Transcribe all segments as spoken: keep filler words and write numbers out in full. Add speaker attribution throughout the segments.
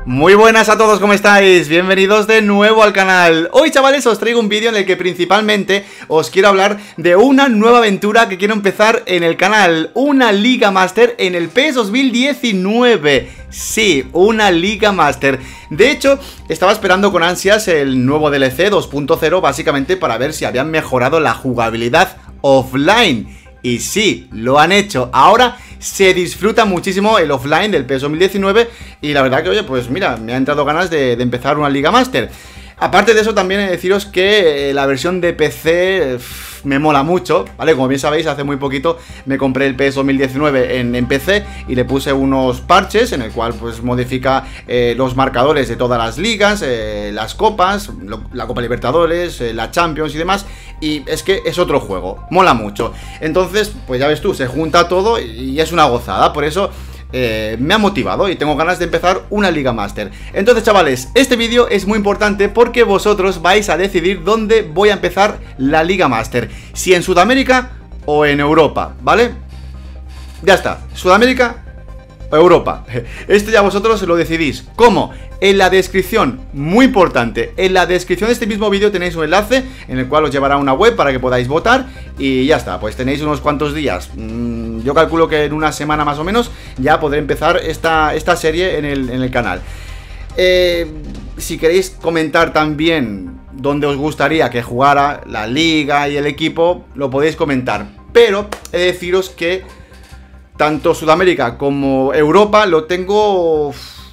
Speaker 1: Muy buenas a todos, ¿cómo estáis? Bienvenidos de nuevo al canal. Hoy, chavales, os traigo un vídeo en el que principalmente os quiero hablar de una nueva aventura que quiero empezar en el canal. Una Liga Master en el PES dos mil diecinueve. Sí, una Liga Master. De hecho, estaba esperando con ansias el nuevo D L C dos punto cero, básicamente para ver si habían mejorado la jugabilidad offline. Y sí, lo han hecho. Ahora se disfruta muchísimo el offline del PES dos mil diecinueve. Y la verdad que, oye, pues mira, me ha entrado ganas de, de empezar una Liga Master. Aparte de eso, también he de deciros que la versión de P C pff, me mola mucho, ¿vale? Como bien sabéis, hace muy poquito me compré el PES dos mil diecinueve en, en P C y le puse unos parches en el cual pues modifica eh, los marcadores de todas las ligas, eh, las copas, lo, la Copa Libertadores, eh, la Champions y demás. Y es que es otro juego, mola mucho. Entonces, pues ya ves tú, se junta todo y es una gozada, por eso... Eh, me ha motivado y tengo ganas de empezar una Liga Master. Entonces, chavales, este vídeo es muy importante porque vosotros vais a decidir dónde voy a empezar la Liga Master, si en Sudamérica o en Europa, ¿vale? Ya está, Sudamérica o Europa. Esto ya vosotros lo decidís. ¿Cómo? En la descripción, muy importante, en la descripción de este mismo vídeo tenéis un enlace en el cual os llevará a una web para que podáis votar. Y ya está, pues tenéis unos cuantos días. mm, Yo calculo que en una semana más o menos ya podré empezar esta, esta serie en el, en el canal. eh, Si queréis comentar también dónde os gustaría que jugara la liga y el equipo, lo podéis comentar. Pero he de deciros que tanto Sudamérica como Europa lo tengo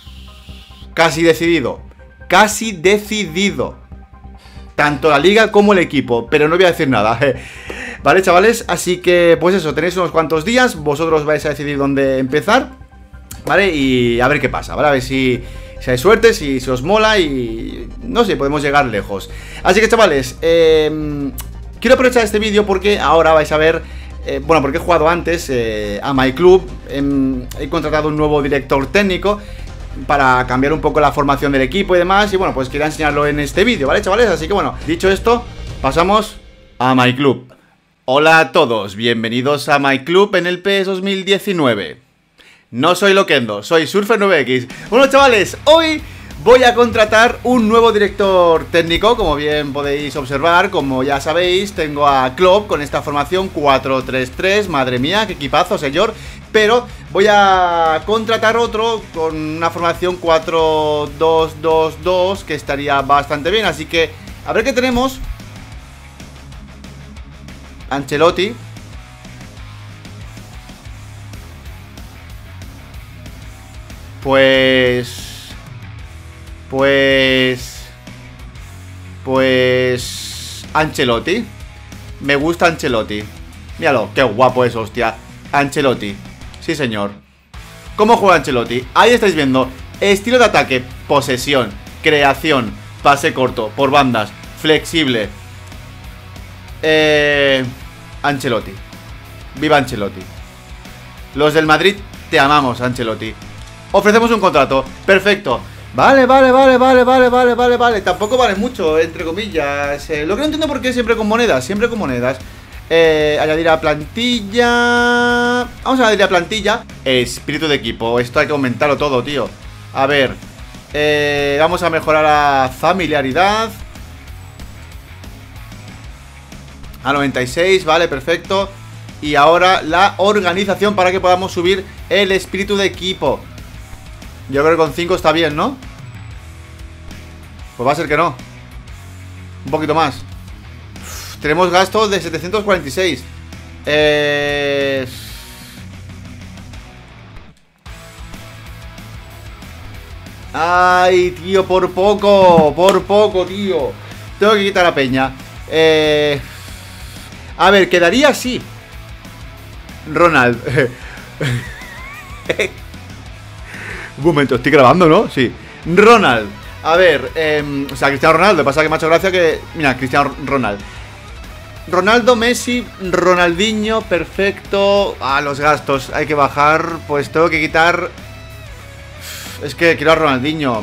Speaker 1: casi decidido. Casi decidido. Tanto la liga como el equipo. Pero no voy a decir nada. Vale, chavales, así que pues eso, tenéis unos cuantos días. Vosotros vais a decidir dónde empezar, ¿vale? Y a ver qué pasa, ¿vale? A ver si, si hay suerte, si, si os mola y... no sé, podemos llegar lejos. Así que, chavales, eh, quiero aprovechar este vídeo porque ahora vais a ver... Eh, bueno, porque he jugado antes eh, a My Club. eh, He contratado un nuevo director técnico para cambiar un poco la formación del equipo y demás. Y bueno, pues quería enseñarlo en este vídeo, ¿vale, chavales? Así que bueno, dicho esto, pasamos a My Club. Hola a todos, bienvenidos a My Club en el PES dos mil diecinueve. No soy Loquendo, soy Surfer nueve equis. Bueno, chavales, hoy voy a contratar un nuevo director técnico. Como bien podéis observar, como ya sabéis, tengo a Klopp con esta formación cuatro tres tres. Madre mía, qué equipazo, señor. Pero voy a contratar otro con una formación cuatro dos dos dos, que estaría bastante bien. Así que, a ver qué tenemos. Ancelotti. Pues... Pues... Pues... Ancelotti. Me gusta Ancelotti. Míralo, qué guapo es, hostia. Ancelotti. Sí, señor. ¿Cómo juega Ancelotti? Ahí estáis viendo. Estilo de ataque, posesión, creación, pase corto, por bandas, flexible. Eh... Ancelotti. Viva Ancelotti. Los del Madrid, te amamos, Ancelotti. Ofrecemos un contrato, perfecto. Vale, vale, vale, vale, vale, vale, vale, vale. Tampoco vale mucho, entre comillas. eh, Lo que no entiendo por qué siempre con monedas. Siempre con monedas. eh, Añadir a plantilla. Vamos a añadir a plantilla. Espíritu de equipo, esto hay que aumentarlo todo, tío. A ver, eh, vamos a mejorar la familiaridad a noventa y seis, vale, perfecto. Y ahora la organización para que podamos subir el espíritu de equipo. Yo creo que con cinco está bien, ¿no? Pues va a ser que no. Un poquito más. Uf, tenemos gastos de setecientos cuarenta y seis. Eh... Ay, tío, por poco. Por poco, tío. Tengo que quitar a Peña. Eh... A ver, quedaría así. Ronald. Un momento, estoy grabando, ¿no? Sí. Ronald. A ver, eh, o sea, Cristiano Ronaldo. Pasa que me ha hecho gracia que... Mira, Cristiano Ronald. Ronaldo, Messi, Ronaldinho, perfecto. Ah, los gastos, hay que bajar. Pues tengo que quitar... Es que quiero a Ronaldinho.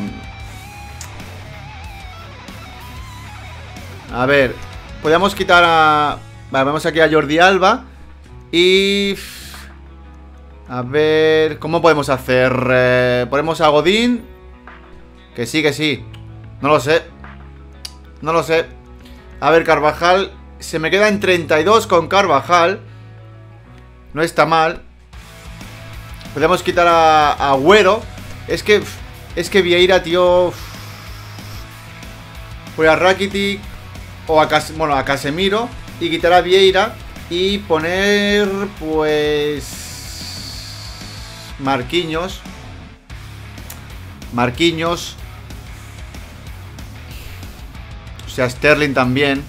Speaker 1: A ver, podríamos quitar a... Vale, vamos aquí a Jordi Alba. Y... A ver, ¿cómo podemos hacer? Eh, ponemos a Godín. Que sí, que sí. No lo sé. No lo sé. A ver, Carvajal. Se me queda en treinta y dos con Carvajal. No está mal. Podemos quitar a, a Agüero. Es que... Es que Vieira, tío... Voy a Rakitic. O a, Cas bueno, a Casemiro. Y quitar a Vieira. Y poner... Pues... Marquinhos. Marquinhos. O sea, Sterling también.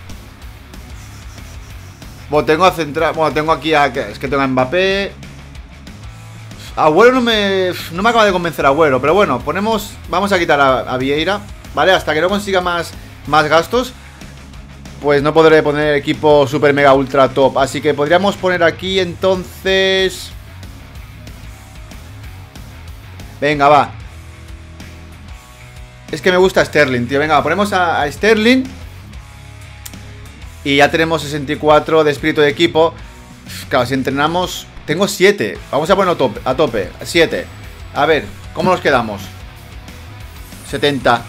Speaker 1: Bueno, tengo a centrar. Bueno, tengo aquí a... Es que tengo a Mbappé. Agüero no me... No me acaba de convencer Agüero. Pero bueno, ponemos... Vamos a quitar a, a Vieira, ¿vale? Hasta que no consiga más, más gastos, pues no podré poner equipo super mega ultra top. Así que podríamos poner aquí entonces... Venga, va. Es que me gusta Sterling, tío. Venga, ponemos a, a Sterling. Y ya tenemos sesenta y cuatro de espíritu de equipo. Claro, si entrenamos... Tengo siete. Vamos a ponerlo tope, a tope. siete. A ver, ¿cómo nos quedamos? setenta.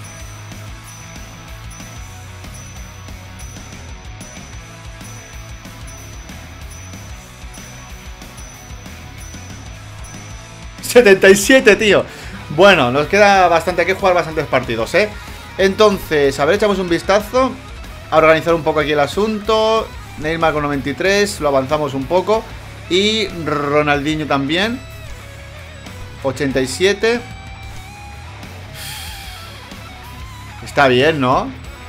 Speaker 1: setenta y siete, tío. Bueno, nos queda bastante. Hay que jugar bastantes partidos, ¿eh? Entonces, a ver, echamos un vistazo. A organizar un poco aquí el asunto. Neymar con noventa y tres. Lo avanzamos un poco. Y Ronaldinho también. ochenta y siete. Está bien, ¿no?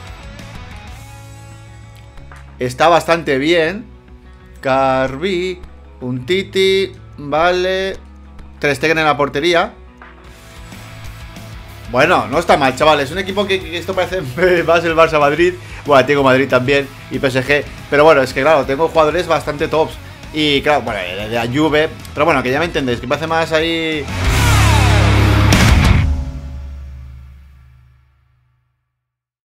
Speaker 1: Está bastante bien. Carvi. Un Titi. Vale. Ter Stegen en la portería. Bueno, no está mal, chavales. Un equipo que, que esto parece más el Barça Madrid. Bueno, tengo Madrid también y P S G. Pero bueno, es que claro, tengo jugadores bastante tops. Y claro, bueno, de la Juve. Pero bueno, que ya me entendéis, que parece más ahí...